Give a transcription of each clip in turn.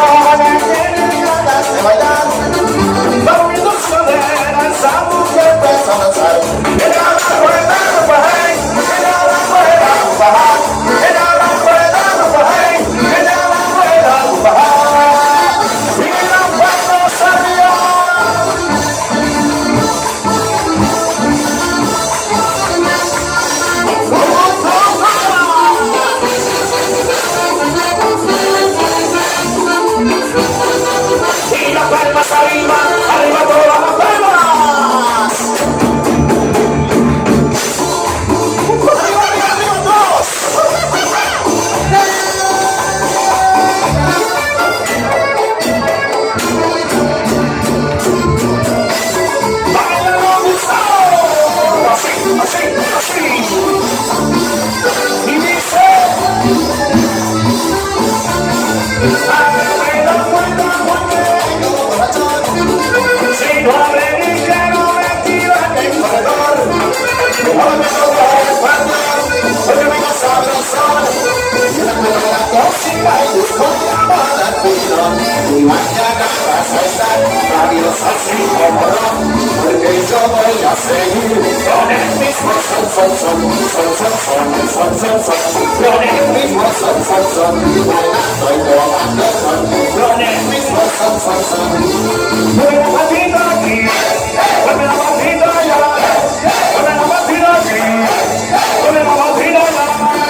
persona tiene ganas de bailar. Va muy dulzonera, esa mujer empieza a danzar. Ella la rueda, no baja, ella la rueda, no baja. Ella la rueda, no baja, ella la rueda, no baja. Y la puerta salió. Y las palmas arriba, arriba todas las palmas. Arriba, arriba, arriba todos. Bailalo, Gustavo. Así, así, así. Y dice: abre la puerta, si no abre ni que no me activa en el corredor. Hoy me toca el cuarto, hoy me vengo sabrosón. Yo la puedo la tóxica y busco la moda al pilón. Y mañana vas a estar rabiosa así como Ron, porque yo voy a seguir con el mismo son. Con el mismo son. Bailando y tomando son. Con el mismo son. Mueve la patita aquí, mueve la patita allá, mueve la patita aquí, mueve la patita allá.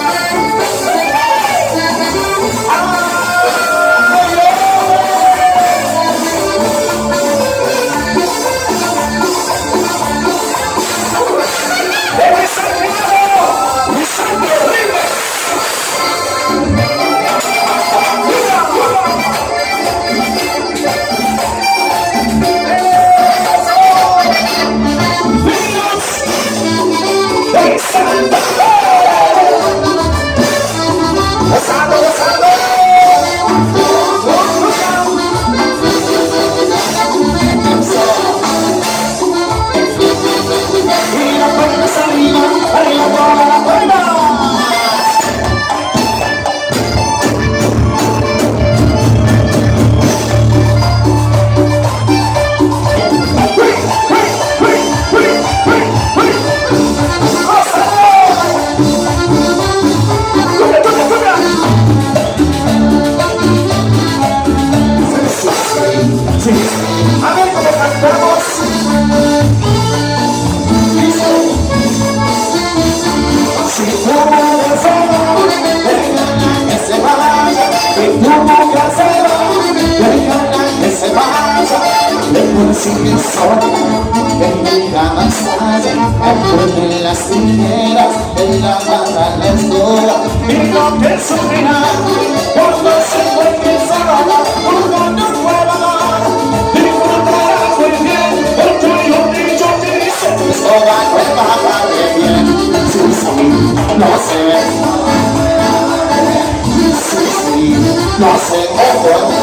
A ver cómo cantamos. Dice: si tú me fuego, déjala que se vaya. Si tú me fuego, déjala que se vaya. Le consigue sola, en mi cama sale. Me pone las tijeras, en la mano les dura. Y no te sufrirá, cuando se encuentre sola, uno no puede dar. Disfrutarás muy bien, el tuyo dicho te dice: esto va a bien. Sí, no sé. Sí, no sé cómo.